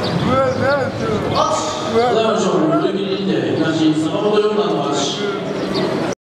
ただいま勝負、振り切りにて東坂本4段の勝ち。